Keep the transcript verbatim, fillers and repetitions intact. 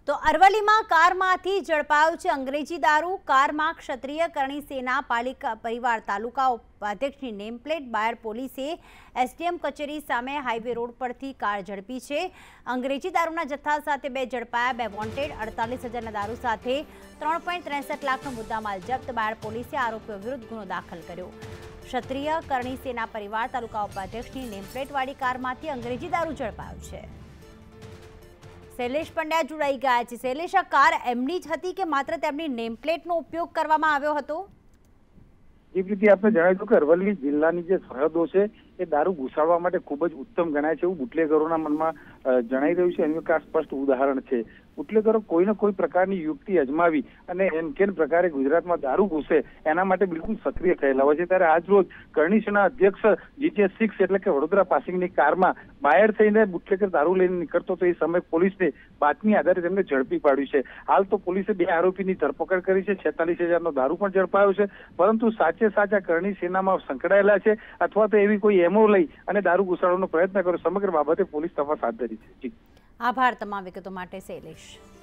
તો અરવલ્લીમાં કારમાંથી ઝડપાયો છે અંગ્રેજી દારૂ। કારમાં ક્ષત્રિય કરણી સેના પાલિકા પરિવાર તાલુકા ઉપાધ્યક્ષની નેમ પ્લેટ। બાયડ પોલીસે એસડીએમ કચેરી સામે હાઈવે રોડ પરથી કાર ઝડપી છે। અંગ્રેજી દારૂના જથ્થા સાથે બે ઝડપાયા। બે વોન્ટેડ અડતાલીસ હજારના દારૂ સાથે ત્રણ પોઈન્ટ ત્રેસઠ લાખનો મુદ્દામાલ જપ્ત। બાયડ પોલીસે આરોપીઓ વિરુદ્ધ ગુનો દાખલ કર્યો। ક્ષત્રિય કરણી સેના પરિવાર તાલુકા ઉપાધ્યક્ષની નેમ પ્લેટવાળી કારમાંથી અંગ્રેજી દારૂ ઝડપાયો છે। शैलेश पंड्या जोड़ाई गया है। शैलेश, आ कार एमनी ज हती के मात्र तेमनी नेम प्लेट नो उपयोग करवामां आव्यो हतो? એ રીતે આપણે જણાવ્યું કે અરવલ્લી જિલ્લાની જે સરહદો છે એ દારૂ ઘુસાડવા માટે ખૂબ જ ઉત્તમ ગણાય છે એવું બુટલેગરોના મનમાં જણાઈ રહ્યું છે। એનું એક આ સ્પષ્ટ ઉદાહરણ છે। બુટલેગરો કોઈને કોઈ પ્રકારની યુક્તિ અજમાવી અને એમ કેન પ્રકારે ગુજરાતમાં દારૂ ઘૂસે એના માટે બિલકુલ સક્રિય થયેલા હોય છે। ત્યારે આજ રોજ કરણી સેના અધ્યક્ષ જીજે સિક્સ એટલે કે વડોદરા પાસિંગની કારમાં બાયર થઈને બુટલેગર દારૂ લઈને નીકળતો તો એ સમયે પોલીસને બાતમી આધારે તેમને ઝડપી પાડ્યું છે। હાલ તો પોલીસે બે આરોપીની ધરપકડ કરી છે। છેતાલીસ હજારનો દારૂ પણ ઝડપાયો છે, પરંતુ સાચે સાચા કરણી સેનામાં સંકળાયેલા છે અથવા તો એવી કોઈ એમઓ લઈ અને દારૂ ઘુસાડવાનો પ્રયત્ન કર્યો, સમગ્ર બાબતે પોલીસ તપાસ હાથ ધરી છે। આભાર તમામ વિગતો માટે શૈલેષ।